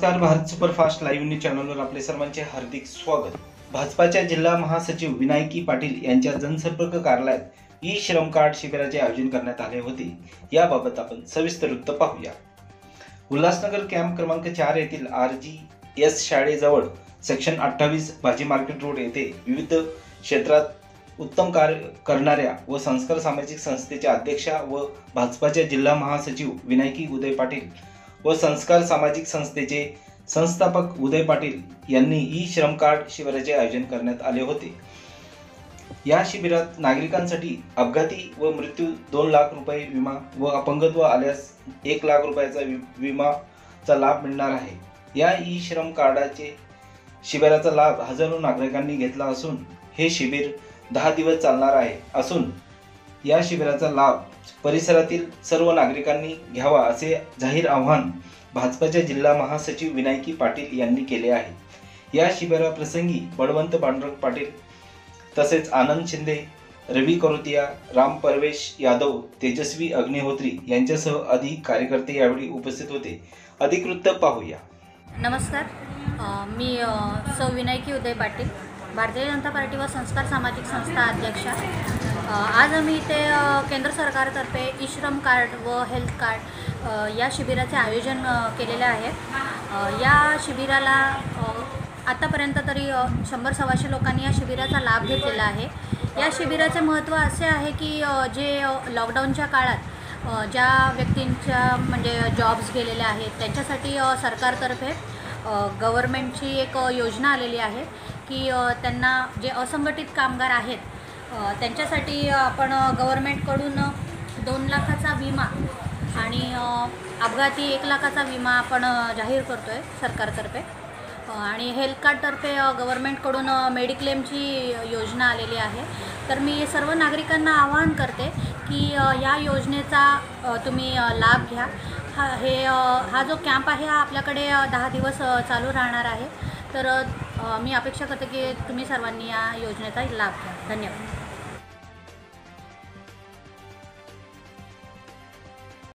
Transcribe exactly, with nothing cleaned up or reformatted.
नमस्कार. Bharat superfast live news चॅनलवर आपले सर्वांचे हार्दिक स्वागत. भाजपाच्या जिल्हा महासचिव विनायकी पाटील यांच्या जनसंपर्क कार्यालयात ई श्रम कार्ड शिबिराचे आयोजन करण्यात आले होते. याबाबत आपण सविस्तर वृत्त पाहूया. उल्हासनगर कॅम्प क्रमांक चार येथील आर जी एस शाळेजवळ सेक्शन अठ्ठावीस भाजी मार्केट रोड येथे विविध क्षेत्रात उत्तम कार्य करणाऱ्या व संस्कार सामाजिक संस्थेच्या अध्यक्षा व भाजपाच्या जिल्हा महासचिव विनायकी उदय पाटील व संस्कार सामाजिक संस्थेचे संस्थापक उदय पाटील यांनी ई श्रम कार्ड शिबिराचे आयोजन करण्यात आले होते. या शिबिरात नागरिकांसाठी अपघाती व मृत्यू दोन लाख रुपये विमा व अपंगत्व आल्यास एक लाख रुपयाचा विमाचा लाभ मिळणार आहे. या ई श्रम कार्डाचे शिबिराचा लाभ हजारो नागरिकांनी घेतला असून हे शिबिर दहा दिवस चालणार आहे असून या शिबिराचा लाभ परिसरातील सर्व नागरिकांनी घ्यावा असे जाहीर आवाहन भाजपाच्या जिल्हा महासचिव विनायकी पाटील यांनी केले आहे. या शिबिराप्रसंगी बळवंत पांडुरंग पाटील तसेच आनंद शिंदे, रवी करोतिया, राम परवेश यादव, तेजस्वी अग्निहोत्री यांच्यासह अधिक कार्यकर्ते यावेळी उपस्थित होते. अधिक वृत्त पाहूया. नमस्कार, मी सौ विनायकी उदय पाटील, भारतीय जनता पार्टी व संस्कार सामाजिक संस्था अध्यक्षा. आज आम्ही इथे केंद्र सरकारतर्फे ई श्रम कार्ड व हेल्थ कार्ड या शिबिराचे आयोजन केलेले आहे. या शिबिराला आतापर्यंत तरी शंभर सव्वाशे लोकांनी या शिबिराचा लाभ घेतलेला आहे. या शिबिराचे महत्त्व असे आहे की जे लॉकडाऊनच्या काळात ज्या व्यक्तींच्या म्हणजे जॉब्स गेलेले आहेत त्यांच्यासाठी सरकारतर्फे गव्हर्मेंटची एक योजना आलेली आहे की त्यांना जे असंघटित कामगार आहेत त्यांच्यासाठी आपण गव्हर्मेंटकडून दोन लाखाचा विमा आणि अपघाती एक लाखाचा विमा आपण जाहीर करतो आहे सरकारतर्फे. आणि हेल्थ कार्डतर्फे गव्हर्मेंटकडून मेडिक्लेमची योजना आलेली आहे. तर मी सर्व नागरिकांना आवाहन करते की या योजनेचा तुम्ही लाभ घ्या. हा हे हा जो कॅम्प आहे हा आपल्याकडे दहा दिवस चालू राहणार आहे. तर मी अपेक्षा करते की तुम्ही सर्वांनी या योजनेचा लाभ घ्या. धन्यवाद.